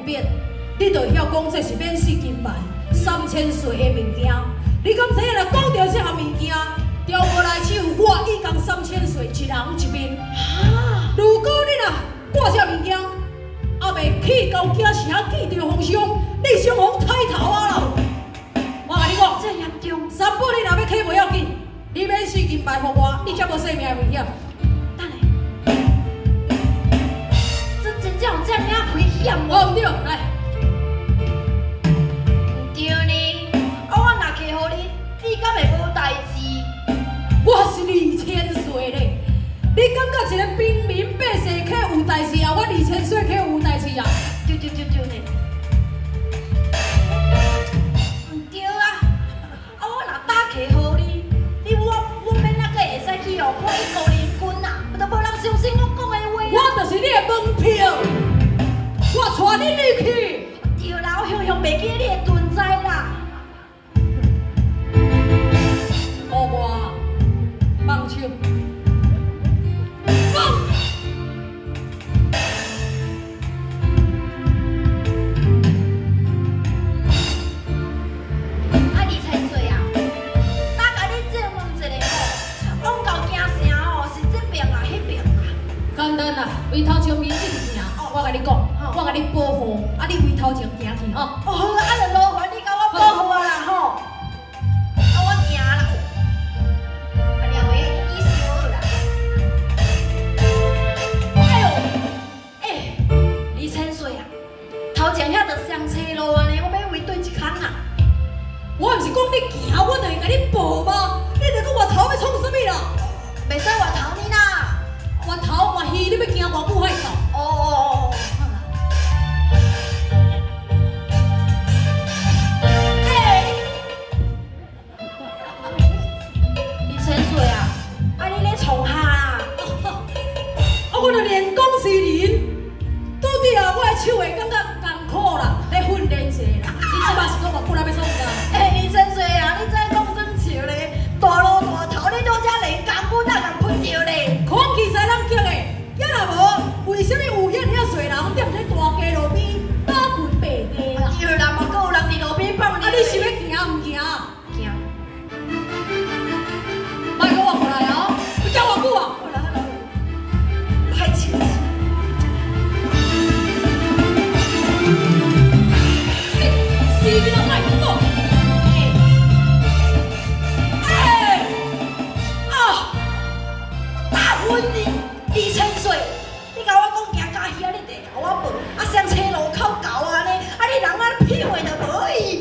便，你就会晓讲这是免死金牌3000岁的物件。你敢知影若讲到这项物件，调过来只有我已共3000岁一人一面。如果你若挂这物件，还未去到惊城记着皇上，你想互抬头啊啦！我甲你讲， 这严重。 三宝你若要去袂要紧，你免死金牌互我，你才无性命的危险。 等下，这真正有这么危险无？ 哦，对，来。 唔对呢，我若去互你，你敢会无代志？ 我是2000岁咧，你感觉一个平民百姓客有代志啊？我2000岁客有代志啊？ 对呢。唔对啊，我若打去互你，我免那个会使去哦，我一个人军啊，都无人相信我讲的话。 我就是你的门票，我带你入去。 对啦，我向袂记你的存在啦。 我放手，放。 2000岁啊，大家你这问一个吼，往到京城吼是这边啊，迄边啊？ 简单啦，回头前面进城，我甲你讲，我甲你保护，啊你回头前行去吼。 哦，好啊，就劳烦你甲我保护啊啦吼，啊我行啦，啊两位医生好啦。哎呦，2000岁啊，头前遐着上车路安尼，我要围对一空啊。 我毋是讲你行，我就会甲你报吗？你著讲我头要创啥物啦？ 袂使外头你啦。 我头我鱼，你要惊我母害臊？ 哦，好啦。2000岁啊，啊你咧创啥啦？ 啊，我著练讲是人，拄着啊，我的手会感觉艰苦啦，咧训练一下啦。你即摆是讲我本来要创啥？ 哎，2000岁啊，你再讲真笑咧，大路大头你拄只练功夫哪能困着咧？ 看起使人叫的，也若无，为什么有遐尔侪人踮咧大街路边打拳爬地啦？ 对啦，嘛阁有人伫路边放你。 啊，你是要行毋行？ 惊？ 莫甲我过来哦！你叫我久啊？ 好啦好啦，歹笑。 是你个歹讲。 2000岁，你甲我讲行到遐，你得甲我问，啊上车路口搞安尼，啊你人啊屁话都无去。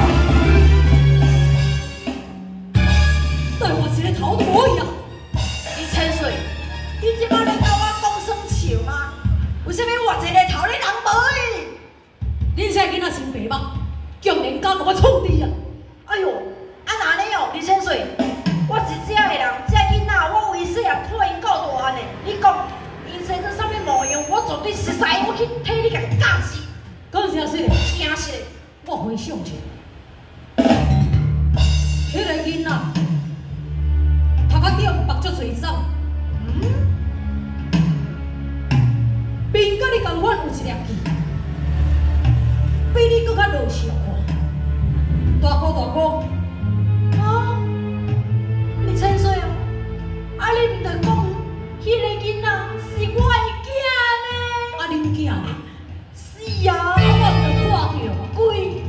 对我一个头都无去啊 ！2000岁，你即摆咧甲我讲算笑吗？为什么我一个头你人无去？ 恁这囡仔真白目，竟然敢甲我创治啊！ 哎呦，啊那呢哦，2000岁，我是这个人，这囡仔我为细汉看因到大呢。你讲，因生做啥物模样，我绝对实在，我去替你甲伊教死。 讲真实的， 惊死嘞！ 我回想者，迄个囡仔，头壳顶目足侪肿，面甲你共款有一粒痣，比你搁较落小看，大颗大颗。 啊，2000岁哦，啊你毋着讲，迄个囡仔是我的囝呢？ 啊，恁囝呢？ 是啊， 我毋着看着。 鬼！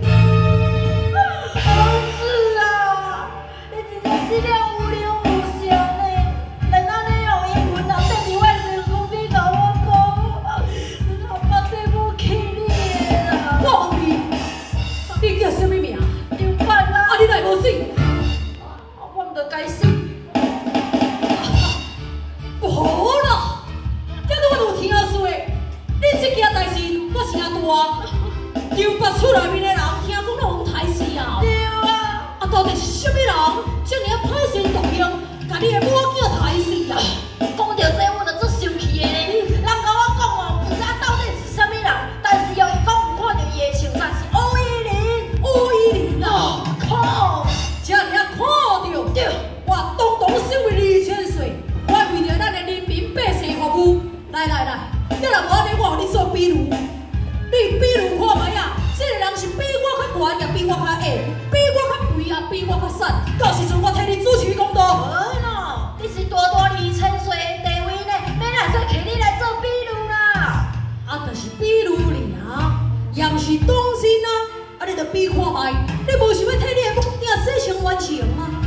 儿子啊，你真正死了有灵有相呢！能安尼哦，英文人等伫我身躯边甲我讲，阿爸对不起你的啦。 我问你，你叫什么名？ 刘盼啊！ 啊，你来无死？ 我毋着该死。 无啦，今日我有听说，你这件代志搁诚大，就别厝内面的人听讲拢刣死啊！ 对啊！ 啊，到底是什么人，这尔歹心毒用，甲你的母囝刣死啊？ 讲到这，我着足生气的呢。人甲我讲哦，毋知到底是啥物人，但是哦，伊讲有看到伊的穿衫是乌衣林， 乌衣林啊！ 靠！ 这尔看到， 对， 我当堂身为2000岁，我为着咱的人民百姓服务。来，你若无安尼，我互你做比如，你比如看。 啦，到时阵我替你主持公道。 好喏，你是大大2000岁的地位呢，免来说请你来做秘书啦。 啊，就是比如尔，也毋是当真啊！啊，你着比看卖，你无想要替你的梦想实现完成吗？